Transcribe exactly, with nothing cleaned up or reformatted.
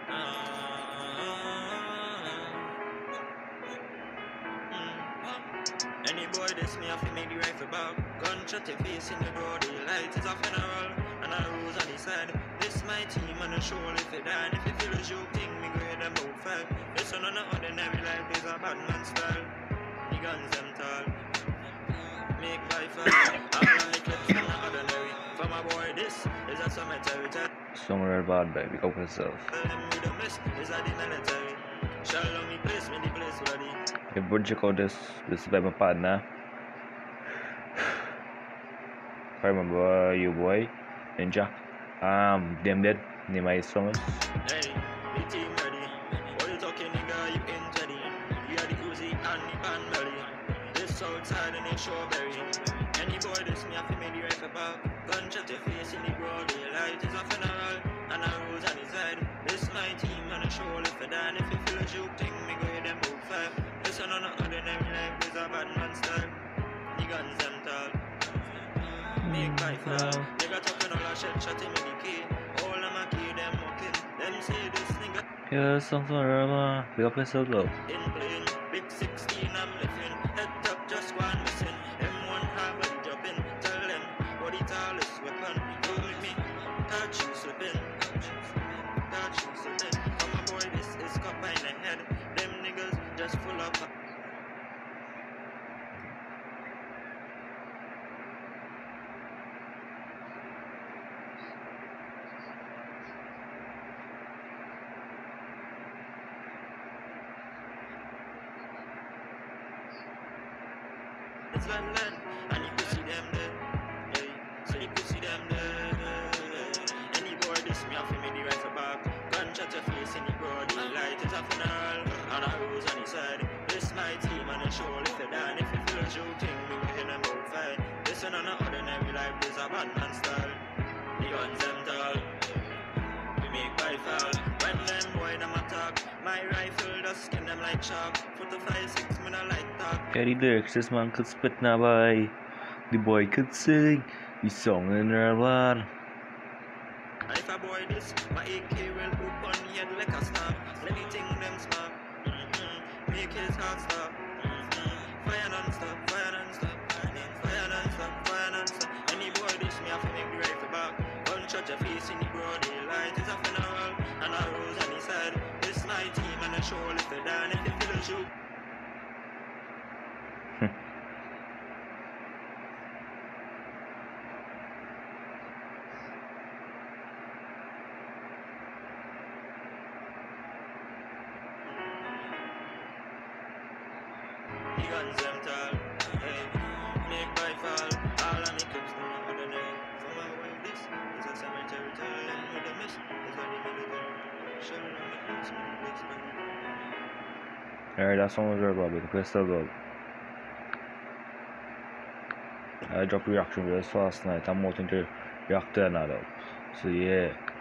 Any boy this me have to make the rifle back. Gunshot your face in the broad daylight. It's a funeral and a rose on the side. This my team and a show if it die. If you feel a joke thing, me go ahead and bout five. This one on the ordinary life is a bad man style. The guns them tall. Make by fire. All right, clips from the ordinary. For my boy this is a cemetery. Somewhere bad baby, go for yourself. Everybody check out this. This is by my partner. I remember you boy, Ninja. Um, DemDead. Name my song. Hey, the team ready. What you talking, nigga? You ain't ready. You are the Uzi and the pan belly. This outside and it's strawberry. Any boy this me have to make the rifle back. Gunshot your face in the broad daylight. It's a funeral and a rose on his side. This my team and a show if I die. If you feel a joke thing, me go ahead and move five. Listen on the ordinary life, there's a bad man style. The guns them tall. Make by fall. Nigga talking all that shit, shot him in the key. All of my key, them walking. Them say this nigga. Yeah, something wrong. Pick up yourself though. In plane, big sixteen, I'm lifting. Head up, just one missing. M one hard body dropping. Tell them what the tallest weapon. Go with me, catch you slipping. Catch you slipping. For my boy, this is copper in the head. Them niggas just full up. It's land land, and you can see them there. Hey, so you can see them there. Any boy this me have to make the rifle back. Gunshot your face in the broad daylight. It's a funeral and a rose on his side. This my team and a show if you die. If you feel a shooting, we within them out fight. Listen on the ordinary life, there's a bad man style. The guns them tall. We make by fall. When them boy them attack, my rifle just skin them like shark. Foot to five six, me no like talk. Yeah, the lyrics this man could spit now by. The boy could sing. The song in there one. If a boy this, my A K will open head like a star. Let me think them smart. Mm-hmm. Make his heart stop. Mm-hmm. Fire non-stop, fire non-stop. Fire non-stop, fire non-stop. Any boy this, me have to make the rifle back. Gunshot your face in the broad daylight. It's a funeral and a rose on his side. This my team and a show if you die. If you feel a shoot. The guns them tall, hey, make by fall. All of me clips do not ordinary. For my way this is a cemetery. Tell them with the miss is a military. Shell on the place, me the place back. Alright, that song was very bad, but the place still good. I dropped reaction videos last night. I'm waiting to react to another. So yeah.